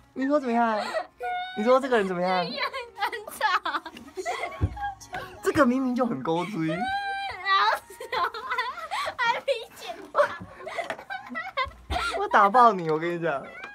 你说怎么样？你说这个人怎么样？ 很吵。 这个明明就很勾追。 还没剪。 我打爆你！我跟你讲。